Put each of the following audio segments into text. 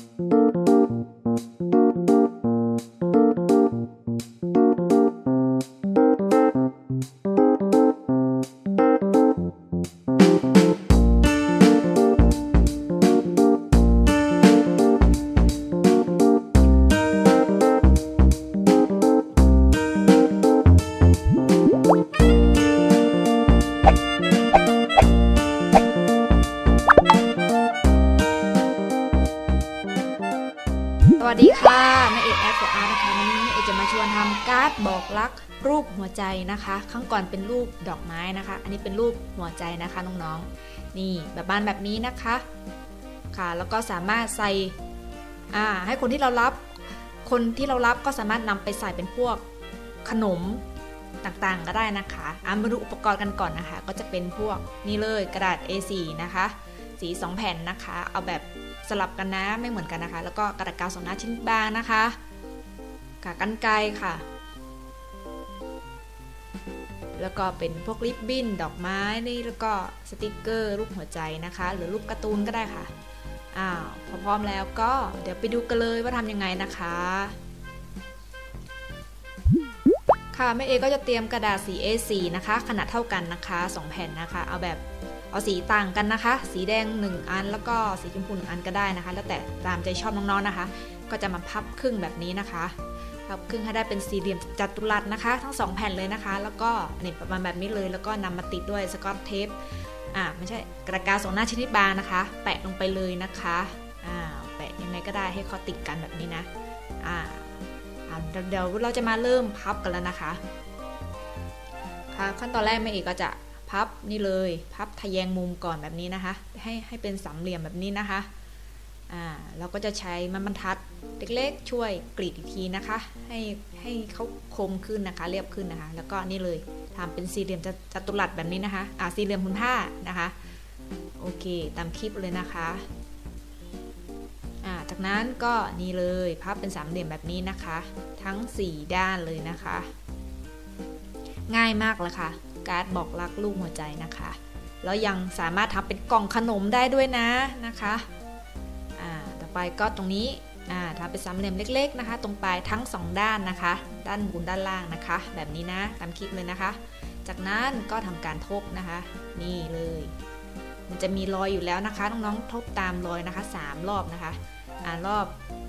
สวัสดีค่ะแม่เอกแอดฟอร์อาร์นะคะวันนี้แม่เอกจะมาชวนทำการ์ดบอกรักรูปหัวใจนะคะครั้งก่อนเป็นรูปดอกไม้นะคะอันนี้เป็นรูปหัวใจนะคะน้องๆนี่แบบบ้านแบบนี้นะคะค่ะแล้วก็สามารถใส่ให้คนที่เรารับก็สามารถนำไปใส่เป็นพวกขนมต่างๆก็ได้นะคะมาดูอุปกรณ์กันก่อนนะคะก็จะเป็นพวกนี่เลยกระดาษ A4 นะคะสี2แผ่นนะคะเอาแบบสลับกันนะไม่เหมือนกันนะคะแล้วก็กระดาษกาว2หน้าชิ้นบางนะคะกรรไกรค่ะแล้วก็เป็นพวกริบบิ้นดอกไม้นี่แล้วก็สติกเกอร์รูปหัวใจนะคะหรือรูปการ์ตูนก็ได้ค่ะพอพร้อมแล้วก็เดี๋ยวไปดูกันเลยว่าทำยังไงนะคะค่ะแม่เอก็จะเตรียมกระดาษสี A4 นะคะขนาดเท่ากันนะคะ2แผ่นนะคะเอาสีต่างกันนะคะสีแดง1อันแล้วก็สีชมพู1อันก็ได้นะคะแล้วแต่ตามใจชอบน้องๆนะคะก็จะมาพับครึ่งแบบนี้นะคะพับครึ่งให้ได้เป็นสี่เหลี่ยมจัตุรัสนะคะทั้ง2แผ่นเลยนะคะแล้วก็นี่ประมาณแบบนี้เลยแล้วก็นำมาติดด้วยสกอตเทปไม่ใช่กระดาษกาว2หน้าชนิดบางนะคะแปะลงไปเลยนะคะแปะยังไงก็ได้ให้เขาติดกันแบบนี้นะเดี๋ยวเราจะมาเริ่มพับกันแล้วนะคะค่ะขั้นตอนแรกแม่เอกก็จะพับนี่เลยพับทะแยงมุมก่อนแบบนี้นะคะให้เป็นสามเหลี่ยมแบบนี้นะคะเราก็จะใช้ไม้บรรทัดเล็กๆช่วยกรีดอีกทีนะคะให้เขาคมขึ้นนะคะเรียบขึ้นนะคะแล้วก็นี่เลยทำเป็นสี่เหลี่ยมจัตุรัสแบบนี้นะคะสี่เหลี่ยมผืนผ้านะคะโอเคตามคลิปเลยนะคะจากนั้นก็นี่เลยพับเป็นสามเหลี่ยมแบบนี้นะคะทั้ง4ด้านเลยนะคะง่ายมากเลยค่ะการ์ดบอกรักรูปหัวใจนะคะแล้วยังสามารถทำเป็นกล่องขนมได้ด้วยนะคะต่อไปก็ตรงนี้ทำเป็นสามเหลี่ยมเล็กๆนะคะตรงปลายทั้ง2ด้านนะคะด้านบนด้านล่างนะคะแบบนี้นะตามคลิปเลยนะคะจากนั้นก็ทำการทบนะคะนี่เลยมันจะมีรอยอยู่แล้วนะคะน้องๆทบตามรอยนะคะ3รอบนะคะรอบ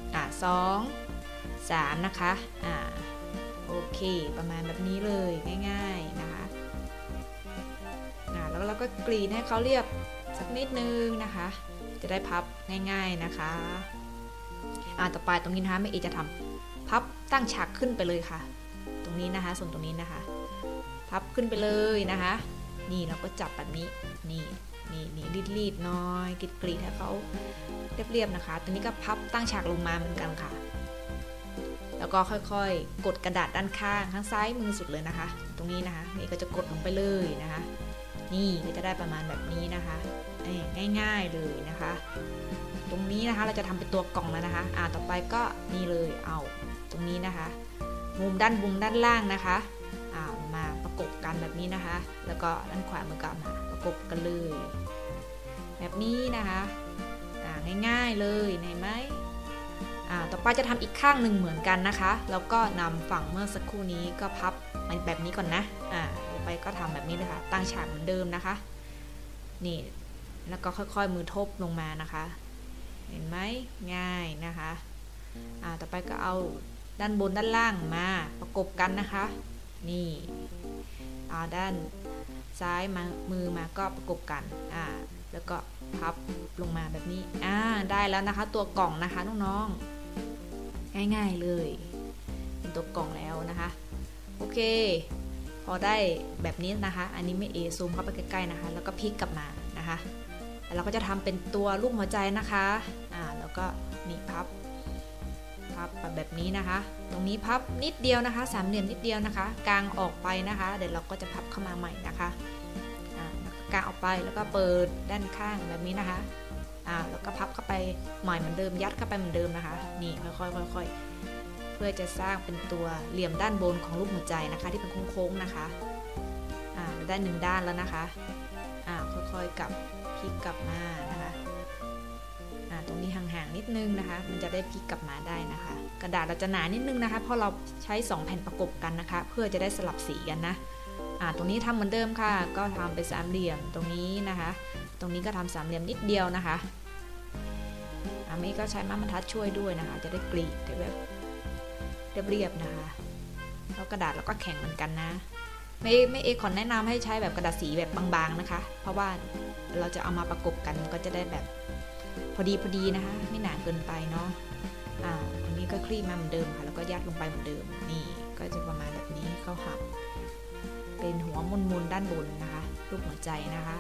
2 3นะคะโอเคประมาณแบบนี้เลยง่ายๆนะคะแล้วเราก็กรีดให้เขาเรียบสักนิดนึงนะคะจะได้พับง่ายๆนะคะต่อไปตรงนี้นะคะแม่เอจะทำพับตั้งฉากขึ้นไปเลยค่ะตรงนี้นะคะส่วนตรงนี้นะคะพับขึ้นไปเลยนะคะนี่เราก็จับแบบนี้นี่รีดๆน้อยกรีดให้เขาเรียบๆนะคะตรงนี้ก็พับตั้งฉากลงมาเหมือนกันค่ะแล้วก็ค่อยๆกดกระดาษด้านข้างซ้ายมือสุดเลยนะคะตรงนี้นะคะนี่ก็จะกดลงไปเลยนะคะนี่ก็จะได้ประมาณแบบนี้นะคะง่ายๆเลยนะคะตรงนี้นะคะเราจะทำเป็นตัวกล่องแล้วนะคะต่อไปก็นี่เลยเอาตรงนี้นะคะมุมด้านล่างนะคะมาประกบกันแบบนี้นะคะแล้วก็ด้านขวามือก็มาประกบกันเลยแบบนี้นะคะง่ายๆเลยเห็นไหมต่อไปจะทำอีกข้างหนึ่งเหมือนกันนะคะแล้วก็นำฝั่งเมื่อสักครู่นี้ก็พับแบบนี้ก่อนนะต่อไปก็ทำแบบนี้เลยค่ะตั้งฉากเหมือนเดิมนะคะนี่แล้วก็ค่อยๆมือทบลงมานะคะเห็นไหมง่ายนะคะต่อไปก็เอาด้านบนด้านล่างมาประกบกันนะคะนี่ด้านซ้ายมือมาก็ประกบกันแล้วก็พับลงมาแบบนี้ได้แล้วนะคะตัวกล่องนะคะน้องๆง่ายๆเลยเป็นตัวกล่องแล้วนะคะโอเคพอได้แบบนี้นะคะอันนี้ไม่ซูมเข้าไปใกล้ๆนะคะแล้วก็พลิกกลับมานะคะแล้วเราก็จะทำเป็นตัวรูปหัวใจนะคะแล้วก็นี่พับแบบนี้นะคะตรงนี้พับนิดเดียวนะคะสามเหลี่ยมนิดเดียวนะคะกางออกไปนะคะเดี๋ยวเราก็จะพับเข้ามาใหม่นะคะกางออกไปแล้วก็เปิดด้านข้างแบบนี้นะคะแล้วก็พับเข้าไปใหม่เหมือนเดิมยัดเข้าไปเหมือนเดิมนะคะนี่ค่อยๆเพื่อจะสร้างเป็นตัวเหลี่ยมด้านบนของรูปหัวใจนะคะที่เป็นโค้งๆนะคะได้1ด้านแล้วนะคะค่อยๆกลับพลิกกลับมานะคะตรงนี้ห่างๆนิดดนึงนะคะมันจะได้พลิกกลับมาได้นะคะ กระดาษเราจะหนานิดนึงนะคะเพราะเราใช้2แผ่นประกบกันนะคะเพื่อจะได้สลับสีกันนะตรงนี้ทำเหมือนเดิมค่ะก็ทำเป็นสามเหลี่ยมตรงนี้นะคะตรงนี้ก็ทำสามเหลี่ยมนิดเดียวนะคะเมย์ก็ใช้ไม้บรรทัดช่วยด้วยนะคะจะได้กรีดได้แบบเรียบๆนะคะแล้วกระดาษเราก็แข็งเหมือนกันนะไม่เอขอแนะนำให้ใช้แบบกระดาษสีแบบบางๆนะคะเพราะว่าเราจะเอามาประกบกันก็จะได้แบบพอดีนะคะไม่หนาเกินไปเนาะอันนี้ก็คลี่มาเหมือนเดิมค่ะแล้วก็ยัดลงไปเหมือนเดิมนี่ก็จะประมาณแบบนี้เข้าหักเป็นหัวมุนๆด้านบนนะคะรูปหัวใจนะคะ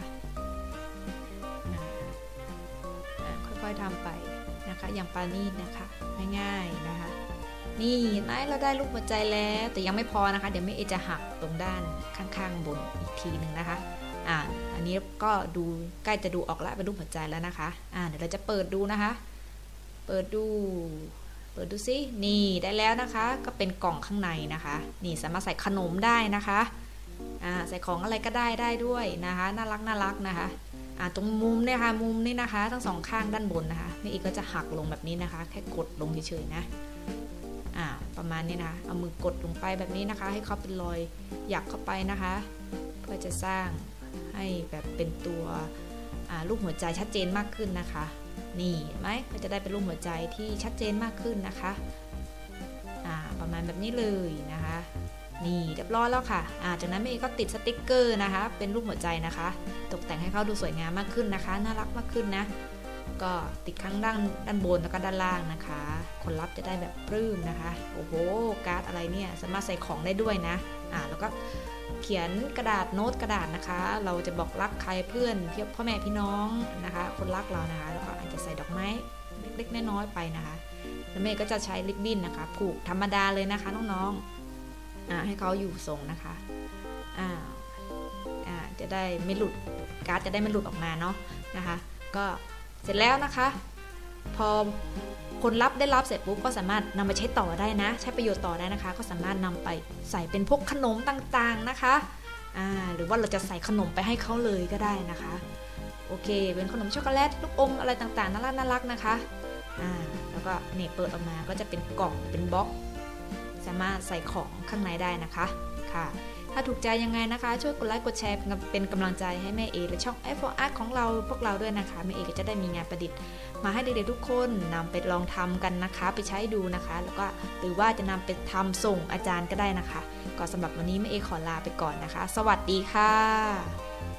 ค่อยๆทำไปนะคะอย่างปานีตนะคะง่ายๆนะคะนี่เราได้รูปหัวใจแล้วแต่ยังไม่พอนะคะเดี๋ยวแม่เอจะหักตรงด้านข้างๆบนอีกทีหนึ่งนะคะอันนี้ก็ดูใกล้จะดูออกแล้วเป็นรูปหัวใจแล้วนะคะเดี๋ยวเราจะเปิดดูนะคะเปิดดูซินี่ได้แล้วนะคะก็เป็นกล่องข้างในนะคะนี่สามารถใส่ขนมได้นะคะใส่ของอะไรก็ได้ด้วยนะคะน่ารักนะคะตรงมุมเนี่ยค่ะมุมนี่นะคะทั้งสองข้างด้านบนนะคะแม่อีกก็จะหักลงแบบนี้นะคะแค่กดลงเฉยๆนะประมาณนี้นะเอามือกดลงไปแบบนี้นะคะให้เขาเป็นรอยหยักเข้าไปนะคะเพื่อจะสร้างให้แบบเป็นตัวรูปหัวใจชัดเจนมากขึ้นนะคะนี่ไหมก็จะได้เป็นรูปหัวใจที่ชัดเจนมากขึ้นนะคะประมาณแบบนี้เลยนะคะนี่เรียบร้อยแล้วค่ะจากนั้นแม่ก็ติดสติกเกอร์นะคะเป็นรูปหัวใจนะคะตกแต่งให้เขาดูสวยงามมากขึ้นนะคะน่ารักมากขึ้นนะก็ติดข้างด้านบนแล้วก็ด้านล่างนะคะคนรับจะได้แบบปลื้มนะคะโอ้โหการ์ดอะไรเนี่ยสามารถใส่ของได้ด้วยนะแล้วก็เขียนกระดาษโน้ตกระดาษนะคะเราจะบอกรักใครเพื่อนพ่อแม่พี่น้องนะคะคนรักเรานะคะแล้วก็อาจจะใส่ดอกไม้เล็กๆน้อยๆไปนะคะแล้วแม่ก็จะใช้ริบบิ้นนะคะผูกธรรมดาเลยนะคะน้องๆให้เขาอยู่ทรงนะคะจะได้ไม่หลุดการ์ดจะได้ไม่หลุดออกมาเนาะนะคะก็เสร็จแล้วนะคะพอคนรับได้รับเสร็จปุ๊บก็สามารถนำไปใช้ต่อได้นะใช้ประโยชน์ต่อได้นะคะก็สามารถนำไปใส่เป็นพวกขนมต่างๆนะคะหรือว่าเราจะใส่ขนมไปให้เขาเลยก็ได้นะคะโอเคเป็นขนมช็อกโกแลตลูกอมอะไรต่างๆน่ารักนะคะแล้วก็เนี่ยเปิดออกมาก็จะเป็นกล่องเป็นบล็อกสามารถใส่ของข้างในได้นะคะค่ะถ้าถูกใจยังไงนะคะช่วยกดไลค์กดแชร์เป็นกำลังใจให้แม่เอและช่อง F4 Art ของเราพวกเราด้วยนะคะแม่เอก็จะได้มีงานประดิษฐ์มาให้เด็กๆทุกคนนำไปลองทำกันนะคะไปใช้ดูนะคะแล้วก็หรือว่าจะนำไปทำส่งอาจารย์ก็ได้นะคะก็สำหรับวันนี้แม่เอขอลาไปก่อนนะคะสวัสดีค่ะ